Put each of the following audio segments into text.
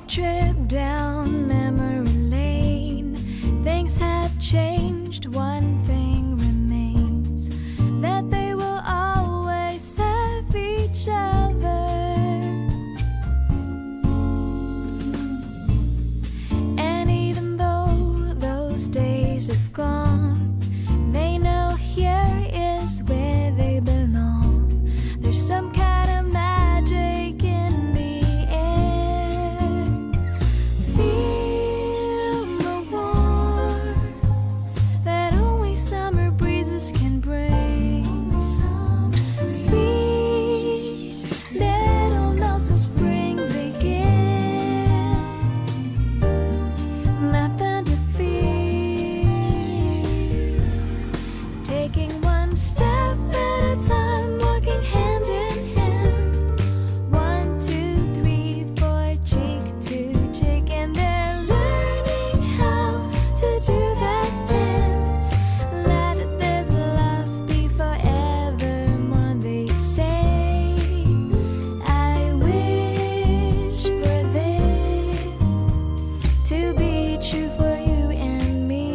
trip down memory lane. Things have changed, one thing remains, that they will always have each other. And even though those days have gone, they know here is where they belong. There's some kind of magic in the air. Feel the warmth that only summer breezes can bring. Sweet little notes of spring begin. Nothing to fear. Taking one step at a time, walking hand in hand. 1, 2, 3, 4, cheek to cheek, and they're learning how to do that dance. Let this love be forevermore, they say. I wish for this to be true for you and me.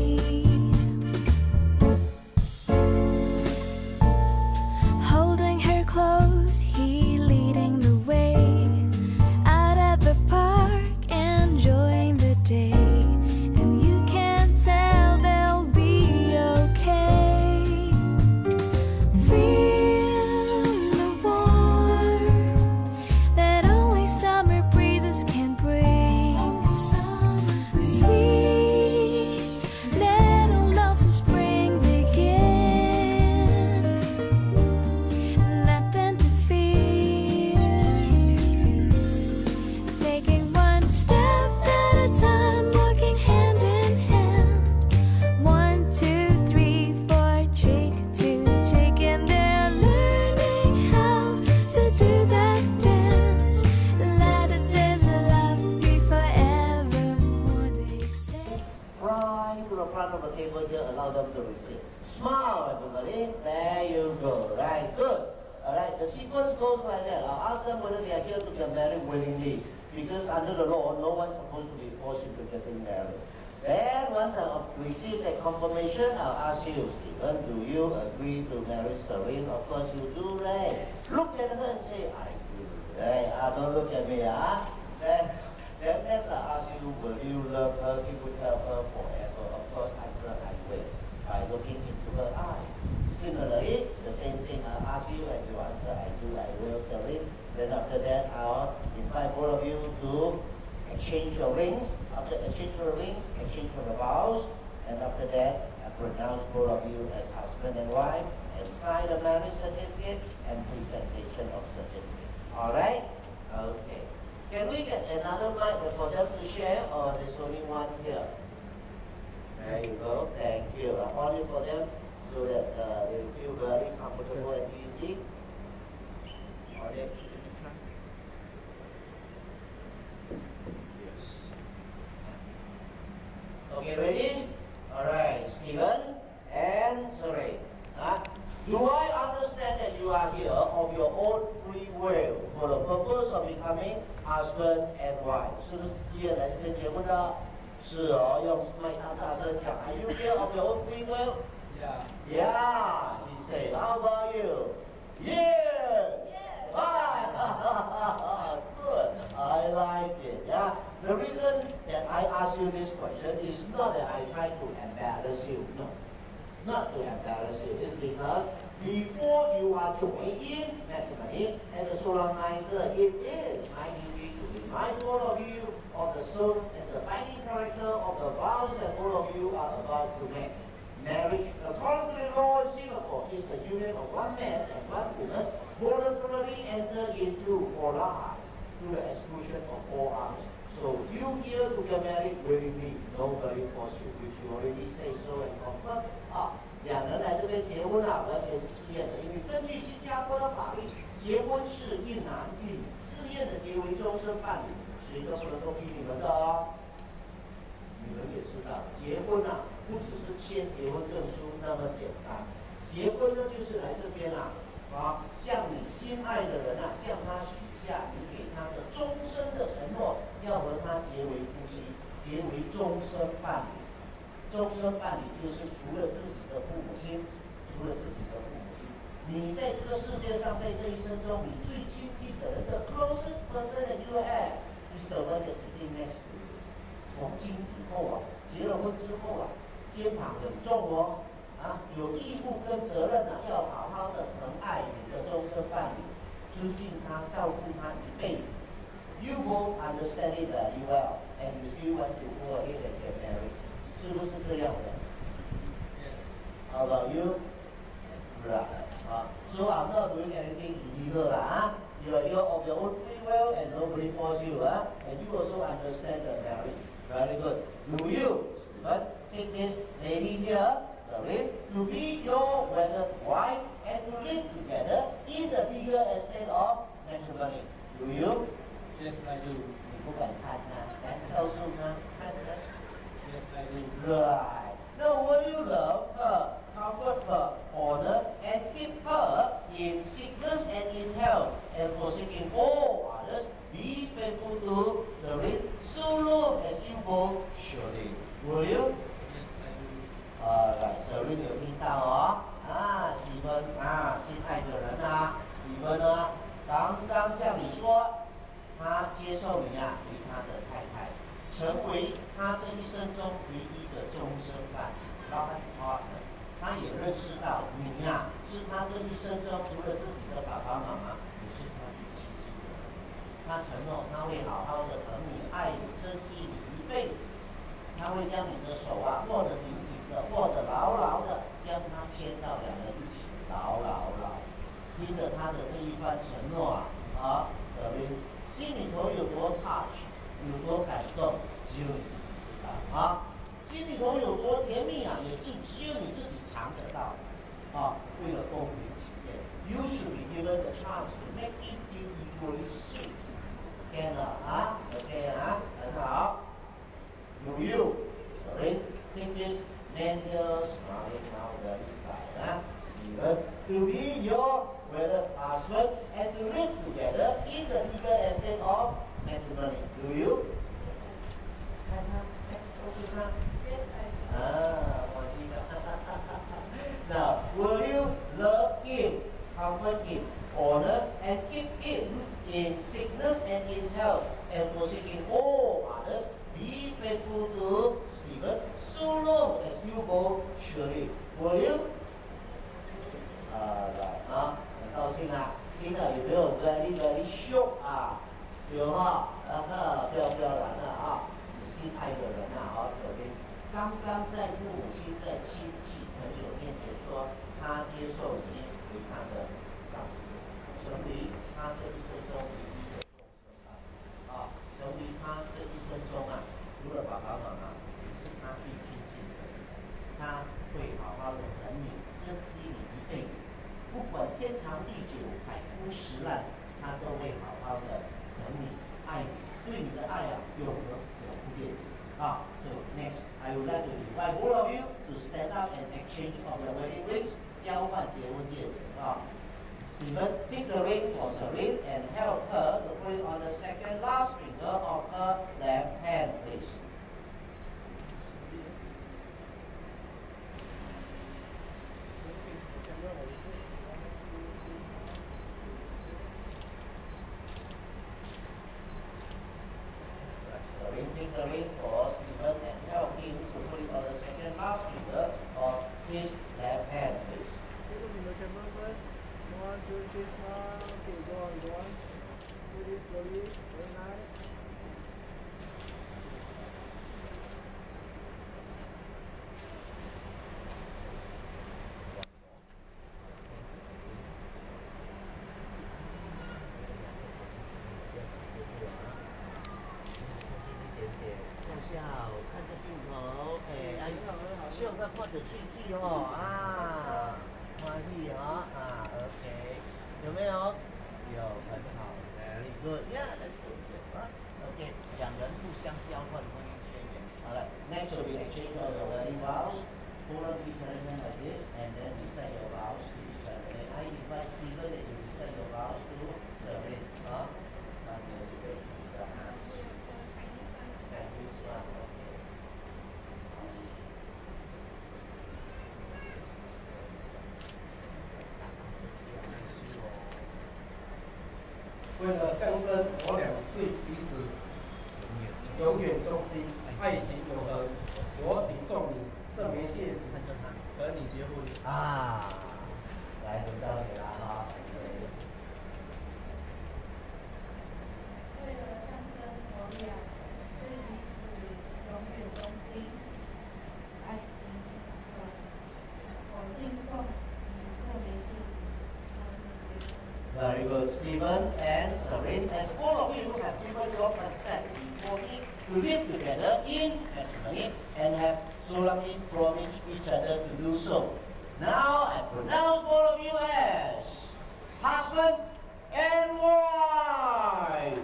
Holding her close, he leading the way out at the park, enjoying the day. And you can tell they'll be okay. Feel the warmth that only summer breezes can bring. Sweet little notes of spring begin. Nothing to fear. Taking one step at a time, walking hand in hand. 1, 2, 3, 4, cheek to cheek, and they're learning how to do that dance. Let this love be forevermore, they say. Fly to the front of the table here, allow them to receive. Smile, everybody. There you go. Right, good. Alright, the sequence goes like that. I'll ask them whether they are here to get married willingly. Because under the law, no one's supposed to be forced into getting married. Then, once I receive that confirmation, I'll ask you, Stephen, do you agree to marry Serene? Of course you do, right? Look at her and say, I do. Right? Don't look at me, Then next I'll ask you, will you love her? You would love her forever. Of course, answer, I will, by looking into her eyes. Similarly, the same thing, I'll ask you and you answer, I do, I will, Serene. Then after that, I'll invite both of you to exchange your rings. After exchange your rings, exchange your vows. And after that, I pronounce both of you as husband and wife, and sign a marriage certificate and presentation of certificate. Alright? Okay. Can we get another mic for them to share, or there's only one here? There you go. Thank you. I'll hold it for them so that they feel very comfortable and easy. Hold it. Okay, ready? Alright, Stephen and Serene. Do I understand that you are here of your own free will for the purpose of becoming husband and wife? 是不是自愿来这边结婚的？是哦，用麦当大声讲。Are you here of your own free will? Yeah. Yeah, he said. How about you? Yeah. Yes. Fine. Good. I like it. Yeah. The reason that I ask you this question is not that I try to embarrass you. No. Not to embarrass you. It's because before you are joined in matrimony as a solemnizer, it is my duty to remind all of you of the soul and the binding character of the vows that all of you are about to make. Marriage, according to the law in Singapore, is the union of one man and one woman voluntarily entered into for life to the exclusion of all others. So you here to get married willingly, nobody force you, which you already say so and confirm. 两人来这边结婚了，而且是自愿的，因为根据新加坡的法律，结婚是一男一女自愿的结为终身伴侣，谁都不能够逼你们的哦。你们也知道，结婚不只是签结婚证书那么简单，结婚呢就是来这边向你心爱的人向他许下你给他的终身的承诺， 要和他结为夫妻，结为终身伴侣。终身伴侣就是除了自己的父母亲，除了自己的父母亲，你在这个世界上，在这一生中，你最亲近的人的 closest person that you have is the one that's sitting next to you。从今以后啊，结了婚之后啊，肩膀很重哦，有义务跟责任要好好的疼爱你的终身伴侣，尊敬他，照顾他一辈子。You both understand it very well, and you still want to go ahead and get married， 是不是这样的 ？Yes. How about you? Right. So I'm not doing anything illegal You're of your own free will, and nobody force you And you also understand the marriage. Very good. Do you, Stephen, take this lady here, sorry, to be your wedded wife and to live together in the legal estate of matrimony? Do you? Yes, I do. 你不敢看来告诉他，看着。 Yes, I do. Right. Now, will you love her, comfort her, honor, and keep her in sickness and in health, and forsaking all others, be faithful to Serene so long as you both surely? Will you? Yes, I do. Alright, Serene 有听到哦。史蒂芬心爱的人史蒂芬呢，刚刚向你说，他接受你为他的太太。成为他这一生中唯一的终身伴侣 ，life partner。他也认识到你是他这一生中除了自己的爸爸妈妈，你是他最亲近的人。他承诺他会好好的疼你、爱你、珍惜你一辈子。他会将你的手握得紧紧的，握得牢牢的，将它牵到两人一起牢。听着他的这一番承诺可能心里头有多 touch。有多感动，只有你自己知道心里头有多甜蜜也就只有你自己尝得到为了公平起见 ，You should be given the chance to make it feel equally sweet。OK 了OK 很好。Do you, sorry, think this man here smiling now very fine Stephen, to be your wedded husband and to live together in the legal estate of matrimony. Do you? Now, will you love him, comfort him, honor and keep him in sickness and in health, and forsaking all others, be faithful to Stephen so long as you both surely? Will you? Right, 很高兴听了有没有 very shock 有不要然你心爱的人Serene刚刚在父母亲、在亲戚朋友面前说，他接受你为他的丈夫，成为他这一生中唯一的终身伴侣成为他这一生中除了爸爸妈妈，你是他最亲近的人，他会好好的疼你、珍惜你一辈子，不管天长地久、海枯石烂，他都会好好的疼你、爱你，对你的爱永不变质。So next, I would like to invite all of you to stand up and exchange of your wedding rings. 交换结婚戒指Stephen, pick the ring for Serene and help her to put it on the second last finger of her left hand, please. Pick the ring for Stephen and help him to put it on the second last finger of his left hand, please. Look in the camera first. 1, 2, 3, smile. Okay, go on. Do this slowly. Very nice. 笑，看着镜头，笑到看着喙齿欢喜OK， 有没有？有，很好 ，Very good， let's go OK， 两人互相交换婚姻宣言。好了 ，Next will be exchange of your wedding vows. Hold on each other's hand like this, and then recite your vows to each other. And I invite Stephen that you recite your vows to Serene 那你就可以自己的远忠心，爱情永恒。我谨送你这枚戒指，和你结婚。 啊，来轮到你了哈。 为了象征我俩对彼此永远忠心、爱情永恒，我敬送你这枚戒指，和你结婚。 Very good, Stephen and Serene. As all of you have given your consent before me to live together in matrimony and have solemnly promised each other to do so. Now I pronounce all of you as husband and wife.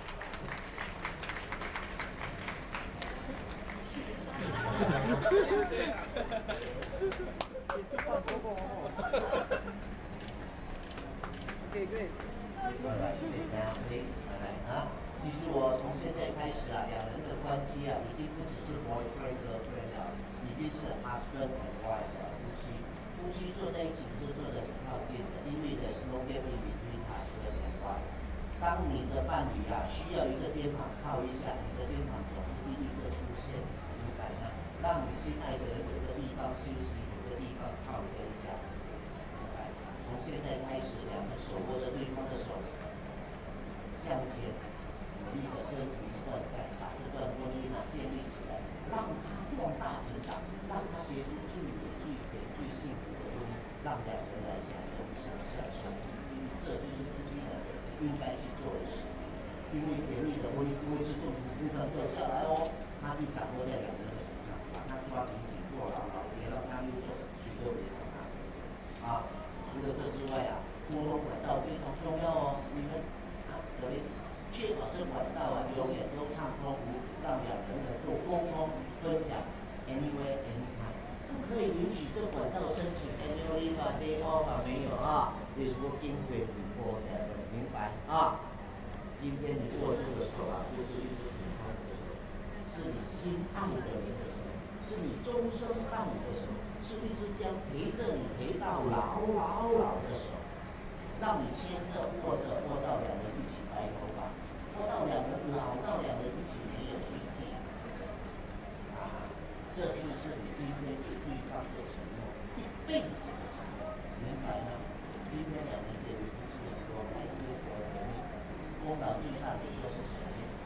可以可以。 Alright, sit down, please. Alright, 啊，记住哦，从现在开始啊，两人的关系啊，已经不只是 boyfriend girlfriend 了，已经是 husband and wife 了，夫妻。夫妻坐在一起就坐得很靠近的，因为there's no gap in between husband and wife。当你的伴侣啊需要一个肩膀靠一下，你的肩膀总是第一个出现，明白吗？让你心爱的人有个地方休息，有个地方靠一下。从现在开始，两个手握着对方的手，向前努力的耕耘一段，把这段婚姻啊建立起来，让它壮大成长，让它结出最美丽、最幸福的婚姻，让两人来享受一生享受。因为这就是夫妻两个应该去做的事。因为甜蜜的婚姻不会自动从天上掉下来哦，它就掌握在两人的手上，把它抓紧紧，握牢牢，别让它溜走，谁都别想它。啊。除了这之外啊，沟通管道非常重要哦，你们啊，所以确保这管道啊永远都畅通无阻，让两人能够沟通分享 anywhere anytime。不可以允许这管道申请 annual leave 啊 day off 啊没有啊 ，is working 24/7，明白啊？今天你握住的手啊，不是一只普通的手，是你心爱的人的手，是你终生伴侣的手。是一只将陪着你陪到老的手，让你牵着握到两人一起白头发，握到两人老到两人一起没有睡地。啊，这就是你今天对对方的承诺，一辈子的承诺，明白吗？今天两人结为夫妻很多，开心活得功劳最大的一个是谁？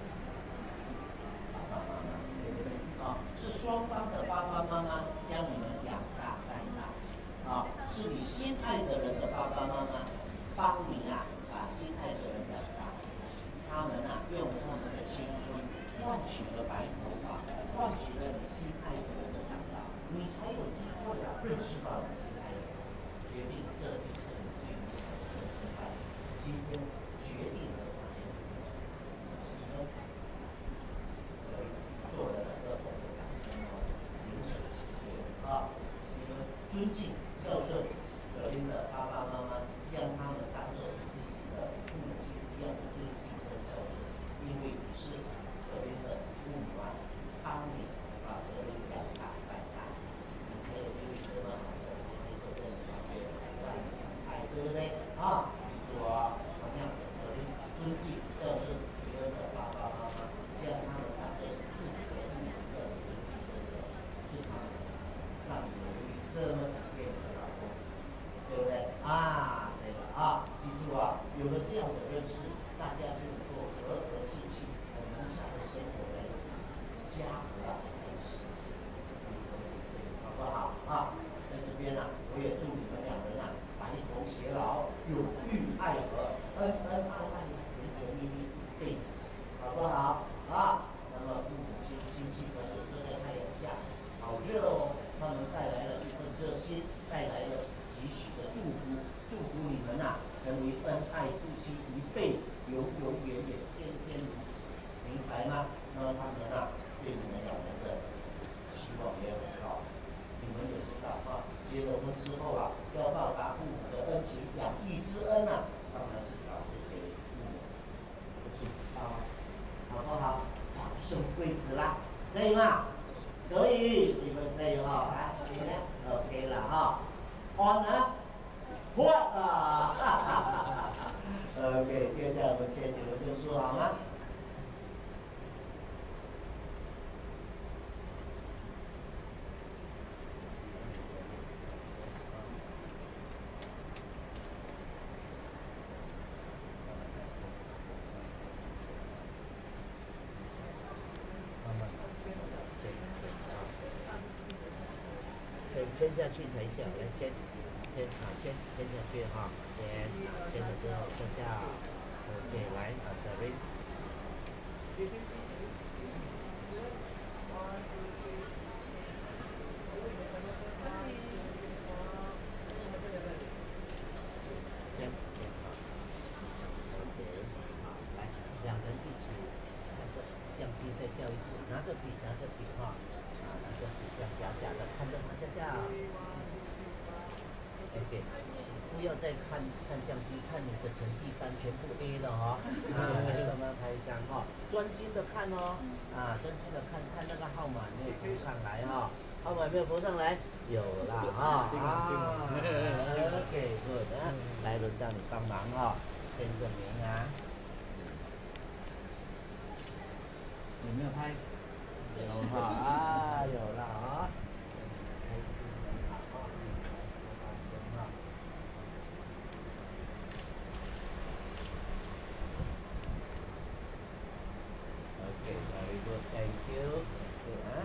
爸爸妈妈，对不对？啊，是双方的爸爸妈妈将你们养大带大，啊，是你心爱的人的爸爸妈妈帮你啊把心爱的人养大，他们啊用他们的青春换取了白头发，换取了你心爱的人的长大，你才有机会啊认识到你心爱的人，决定这就是你对你所做的爱，今天决定了他们的牺牲。做了两个我的感恩哦，饮水思源啊，你们尊敬、孝顺德林的爸爸妈妈，将他们当作是自己的父母亲一样的尊敬和孝顺，因为你是德林的父母啊，帮你把德林养大带大，你才有一个这么好的天天都在你旁边爱你爱，对不对啊？记住啊，同样的德林尊敬、孝顺德林的爸爸妈妈，将他们当作是自己的父母的尊敬和孝顺，是他们让你有一这么体面的老公，对不对啊？对了啊，记住啊，有了这样的认识，大家就能够和和气气、很融洽的生活在一起，家和啊很实际，好不好啊？在这边啊，我也祝你们两人啊白头偕老，永浴爱河，恩恩爱爱，甜甜蜜蜜一辈子，好不好啊？那么父母亲、亲戚朋友坐在太阳下，好热哦，他们带来了一份热心，带来了几许的祝福，祝福你们啊成为恩爱夫妻一辈子，永永远远，天天如此，明白吗？那么他们啊对你们两人的期望也很高，你们也知道啊，结了婚之后啊，要报答父母的恩情，养育之恩啊，当然是早日给父母啊，好不好？早生贵子啦，可以吗？可以，你们可以哈，来，你呢 ？OK 了哈。On 呢？换啊！哈哈哈哈 OK， 接下来我们签结婚证书好吗？ 牵下去才笑，来牵下去哈，牵了之后向下 ，OK， 来Serene。两人一起，相机再笑一次，拿着笔哈，拿着笔这样假的看着马下下 ，OK， 不要再看相机，看你的成绩单全部 A 了哈，来慢慢拍一张哈，专心的看哦，专心的看那个号码没有浮上来哈，号码没有浮上来，有啦哈，OK good 来轮到你帮忙哈，签个名啊。有没有拍？有哈有了啊！开心的好啊！OK， very good, thank you。对啊。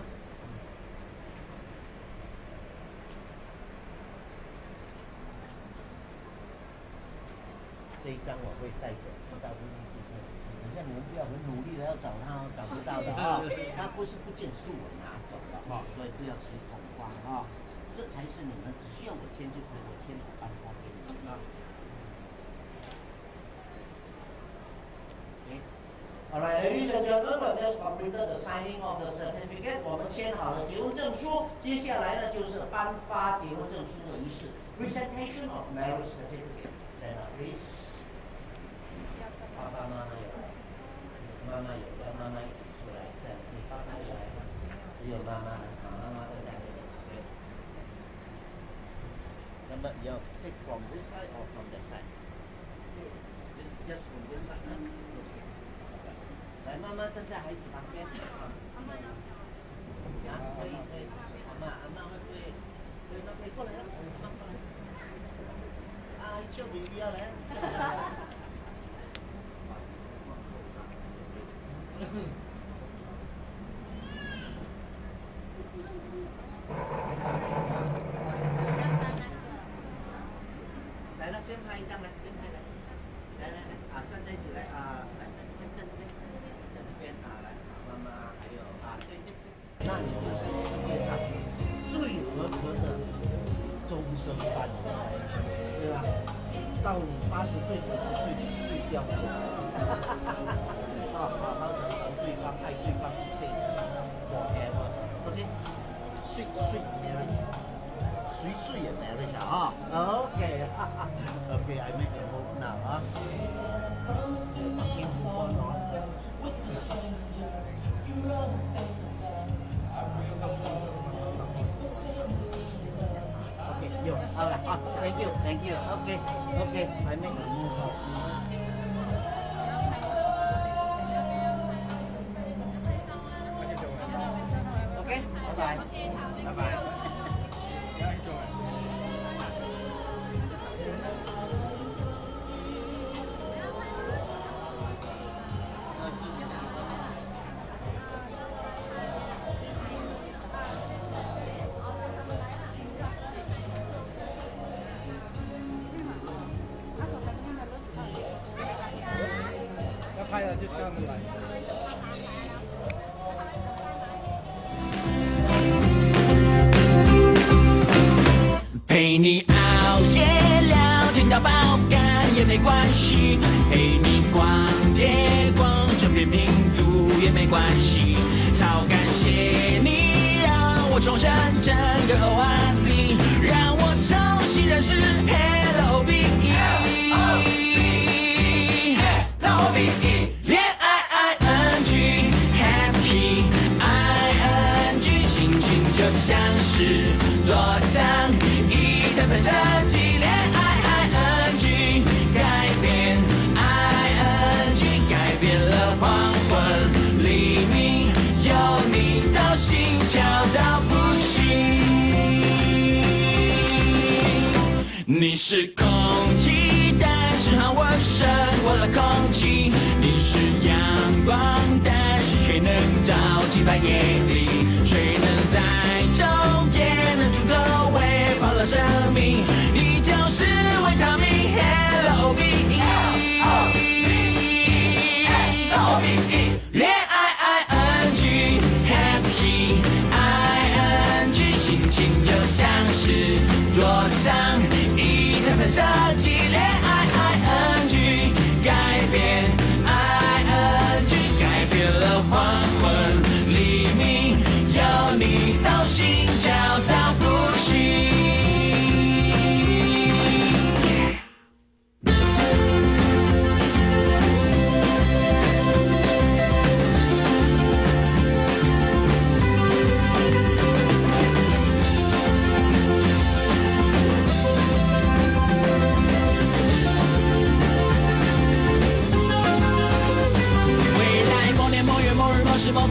这一张我会带着去到会议注册。等下你们不要很努力的要找他哦，找不到的啊、他不是不见，是我拿走了哈、所以不要起恐慌啊、这才是你们只需要我签就可以，我签我颁发给你们啊。Alright, ladies and gentlemen, we just completed the signing of the certificate. 我们签好了结婚证书，接下来呢就是颁发结婚证书的仪式 ，presentation of marriage certificate. Stand up, please. 爸爸妈妈有来，妈妈有，要妈妈一起出来，这样你爸爸有来吗？只有妈妈，妈妈在那里。那么要 take from this side or from that side? This just from this side. 来，妈妈站在孩子旁边。可以，阿妈会不会？对，那可以过来了，阿妈过来。叫 baby 要来。来了，先拍一张来，先拍来，来，站在一起来来站这边，来，妈妈还有对，那你就是世界上最合格的终身伴侣，对吧？到你80岁、90岁你是最标准的，好好的疼对方，爱对方一辈子 ，forever。OK， sweet marriage， 谁也 marriage 啊 ？OK，I make a move now 啊。fucking move on 哦。Okay， 有，好了，好 ，thank you，OK，I make a move。OK， 拜拜。 拍了就叫他们来。 陪你熬夜聊天到爆肝也没关系，陪你逛街逛整片民族也没关系，超感谢你让我重生整个 ORZ， 让我重新认识 LOVE。恋爱 ING Happy ING， 心情就像是坐上一台喷射机。恋爱 ING 改变 ING， 改变了黄昏黎明，有你到心跳到不行。你是空气，但是和我胜过了空气。你是阳光，但是却能照进半夜里。谁能在昼夜能出走？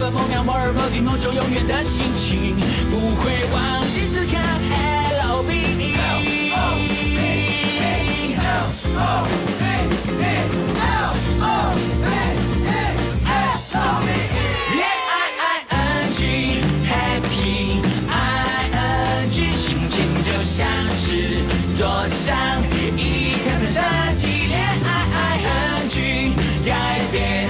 分某秒某日某地某种永远的心情，不会忘记此刻 LOVE。像是坐上一台喷射机，恋爱 ING 改变。